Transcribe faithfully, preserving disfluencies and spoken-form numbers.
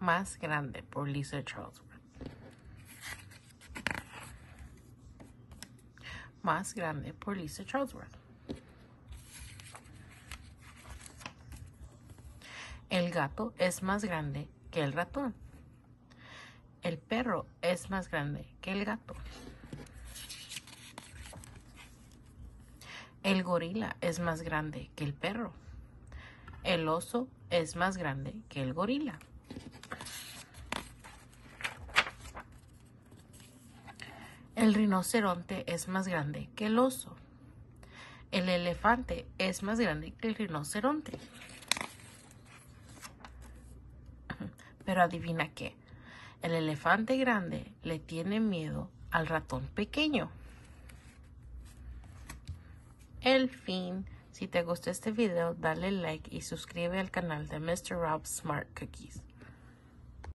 más grande por Lisa Charlesworth. Más grande por Lisa Charlesworth. El gato es más grande que el ratón. El perro es más grande que el gato. El gorila es más grande que el perro. El oso es más grande que el gorila. El rinoceronte es más grande que el oso. El elefante es más grande que el rinoceronte. Pero adivina qué. El elefante grande le tiene miedo al ratón pequeño. El fin. Si te gustó este video, dale like y suscríbete al canal de mister Rob's Smart Cookies.